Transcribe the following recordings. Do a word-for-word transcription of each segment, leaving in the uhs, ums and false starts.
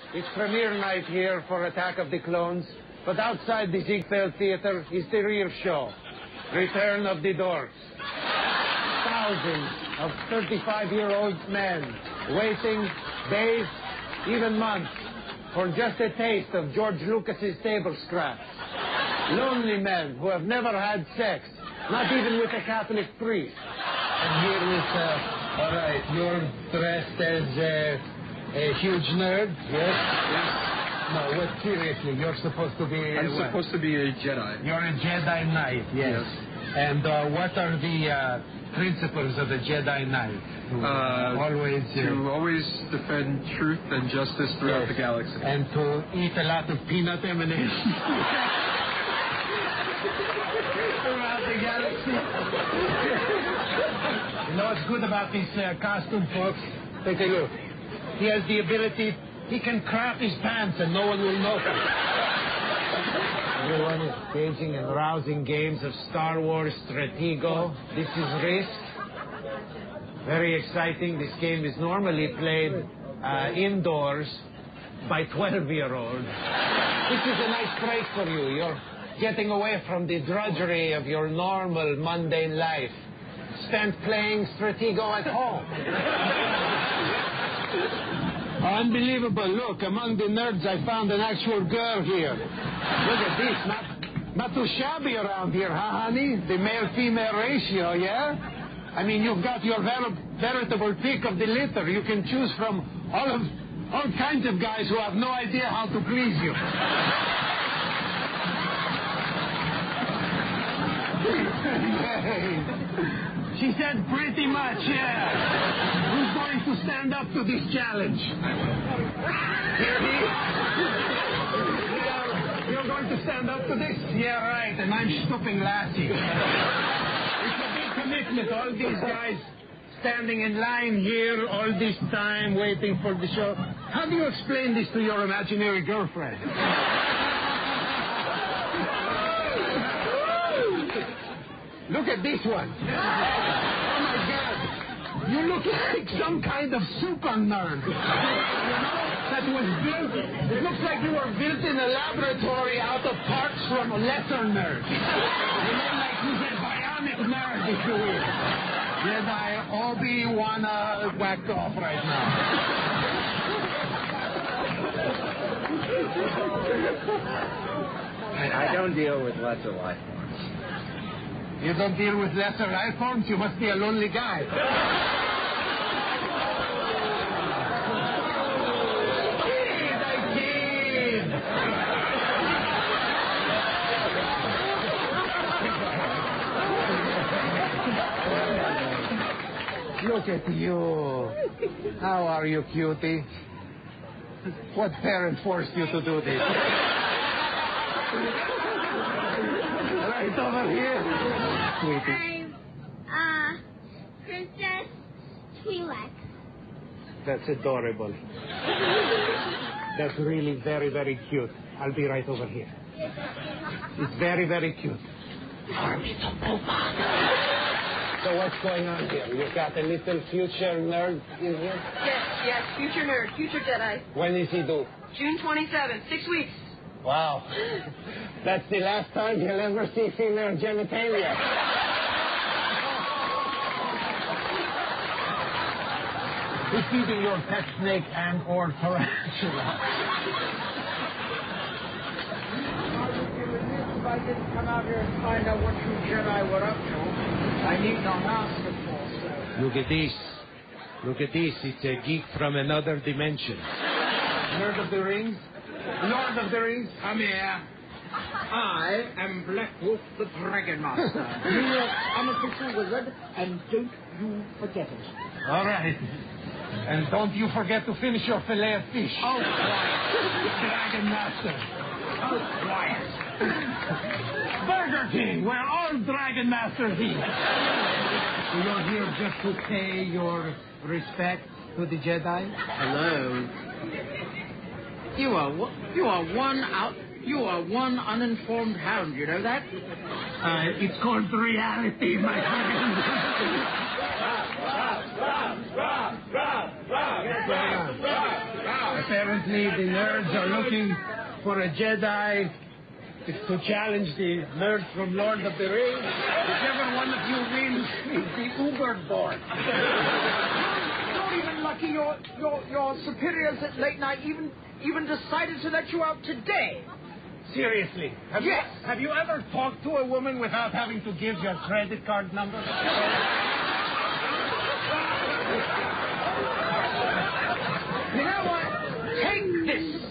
It's premiere night here for Attack of the Clones, but outside the Ziegfeld Theater is the real show, Return of the Dorks. Thousands of thirty-five-year-old men waiting days, even months, for just a taste of George Lucas's table scraps. Lonely men who have never had sex, not even with a Catholic priest. And here is, uh, all right, you're dressed as uh, a huge nerd, yes? Yes. No, what, seriously, you're supposed to be... I'm what? supposed to be a Jedi. You're a Jedi Knight, yes. yes. And uh, what are the uh, principles of the Jedi Knight? Uh, always... Uh, to always defend truth and justice throughout yes. the galaxy. And to eat a lot of peanut M and M's. Throughout the galaxy. You know what's good about this uh, costume, folks? Take a look. He has the ability, he can crap his pants and no one will notice. Everyone is engaging in rousing games of Star Wars Stratego. This is Risk. Very exciting. This game is normally played uh, indoors by twelve-year-olds. This is a nice break for you. You're getting away from the drudgery of your normal, mundane life. Spent playing Stratego at home. Unbelievable. Look, among the nerds, I found an actual girl here. Look at this. Not, not too shabby around here, huh, honey? The male-female ratio, yeah? I mean, you've got your ver veritable pick of the litter. You can choose from all of all kinds of guys who have no idea how to please you. She said pretty much, yeah. Who's going to stand up to this challenge? Here he is. You're, you're going to stand up to this? Yeah, right. And I'm stooping Lassie. It's a big commitment. All these guys standing in line here all this time waiting for the show. How do you explain this to your imaginary girlfriend? Look at this one. Oh, my God. You look like some kind of super nerd. You know, that was built, it looks like you were built in a laboratory out of parts from a lesser nerd. You know, like he's a bionic nerd, if you will. Jedi Obi-Wan uh, whacked off right now. I, I don't deal with lesser life forms. You don't deal with lesser life forms? You must be a lonely guy. Kid, I kid. Look at you. How are you, cutie? What parent forced you to do this? Right over here. Sweetie. I'm, uh, Princess Twi'lek. That's adorable. That's really very, very cute. I'll be right over here. It's very, very cute. So what's going on here? You've got a little future nerd in here? Yes, yes, future nerd, future Jedi. When is he due? June twenty-seventh, six weeks. Wow. That's the last time you'll ever see female genitalia. He's feeding your pet snake and or tarantula. If I didn't come out here and find out what you Jedi were up to, I need no basketball, sir. Look at this. Look at this. It's a geek from another dimension. Lord of the Rings? Lord of the Rings? Come here. I am Black Wolf the Dragon Master. You are unofficial wizard, and don't you forget it. All right. And don't you forget to finish your fillet of fish. Oh, quiet. Dragon Master. Oh, quiet. Burger King, where all Dragon Masters eat. You're here just to pay your respect to the Jedi? Hello. You are you are one out. You are one uninformed hound. You know that? Uh, it's called reality, my friend. What's going on? Apparently, the nerds are looking for a Jedi to challenge the nerds from Lord of the Rings. Whichever one of you wins is the Uber board. Not even lucky your, your, your superiors at late night even, even decided to let you out today. Seriously, have, Yes. you, have you ever talked to a woman without having to give your credit card number? You know what? Take this.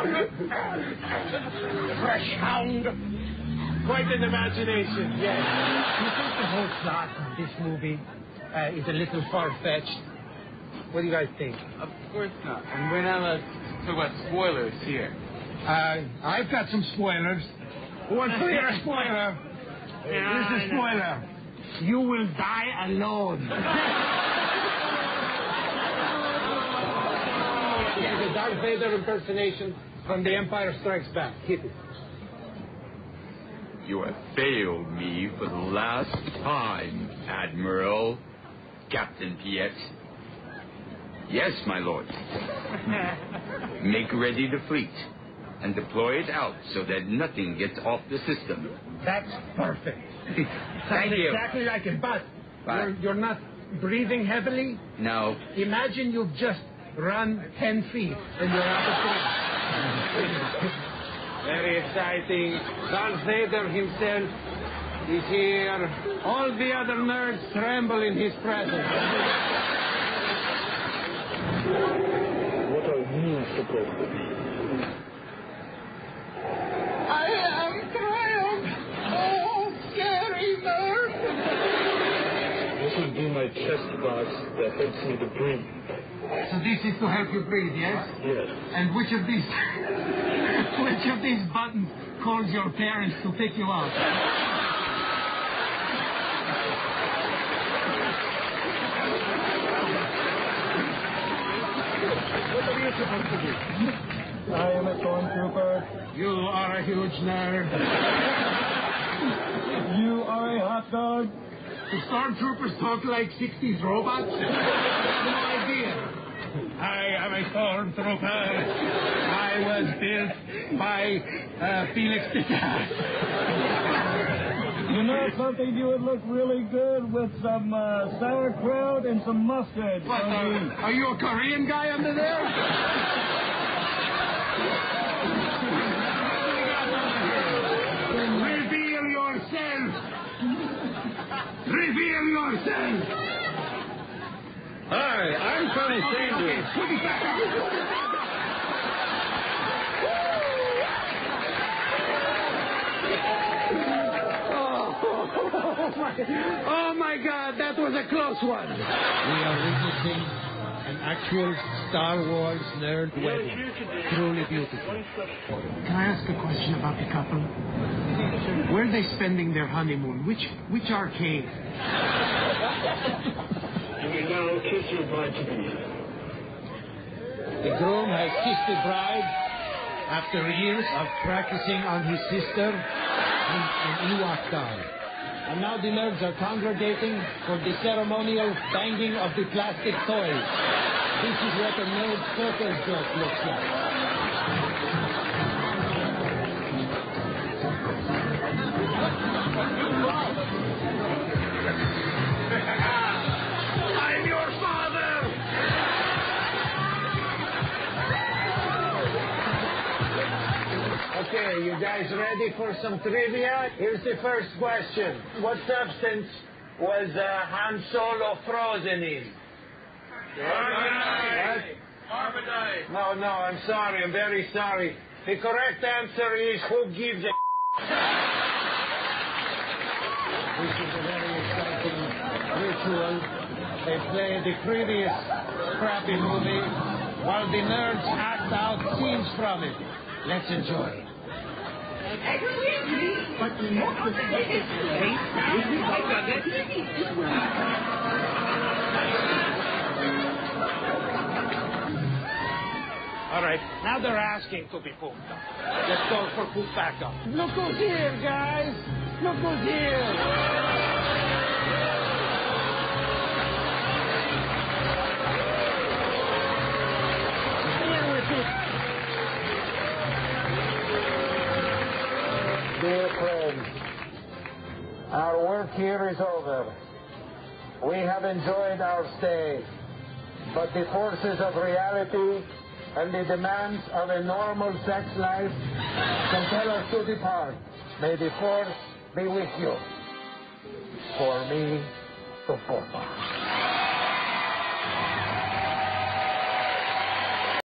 Fresh hound. Quite an imagination, yes. You think the whole plot of this movie uh, is a little far-fetched? What do you guys think? Of course not. And we're not allowed to talk about spoilers here. Uh, I've got some spoilers. What's clear a spoiler? Here's a spoiler. You will die alone. The Darth Vader impersonation from The Empire Strikes Back. Hit it. You have failed me for the last time, Admiral. Captain Piet. Yes, my lord. Make ready the fleet and deploy it out so that nothing gets off the system. That's perfect. Thank Sounds you. exactly like it, but, But- You're, you're not breathing heavily. Now, Imagine you've just run ten feet and you're out of breath. Very exciting. Darth Vader himself is here. All the other nerds tremble in his presence. What are you supposed to be? I am Triumph. Oh, scary nerd. This will be my chest box that helps me to breathe. So this is to help you breathe, yes? Yes. And which of these which of these buttons calls your parents to pick you up? What are you supposed to do? I am a stormtrooper. You are a huge nerd. You are a hot dog. The stormtroopers talk like sixties robots? No idea. I am a stormtrooper. I was built by uh, Felix Desat. You know something? You would look really good with some uh, sauerkraut and some mustard. What, on uh, you. are you a Korean guy under there? Reveal yourself! Reveal yourself! hi, I'm Colonel Sanders. Put it back up! Oh, my, oh my God, that was a close one. We are witnessing an actual Star Wars nerd wedding. Truly beautiful. Can I ask a question about the couple? Where are they spending their honeymoon? Which which arcade? You may now kiss your bride to be. The groom has kissed the bride after years of practicing on his sister in, in Ewok Town. And now the nerds are congregating for the ceremonial banging of the plastic toys. This is what a nerd circus joke looks like. I'm your father! Okay, you guys ready for some trivia? Here's the first question. What substance was uh, Han Solo frozen in? Carbonite. Carbonite. No, no, I'm sorry. I'm very sorry. The correct answer is who gives a This is a very exciting ritual. They play the previous crappy movie while the nerds act out scenes from it. Let's enjoy. All right, now they're asking to be pooped up. Let's go for poop back up. Look who's here, guys. Look who's here. Here with this Our work here is over. We have enjoyed our stay, but the forces of reality and the demands of a normal sex life compel us to depart. May the force be with you. For me, to Forma.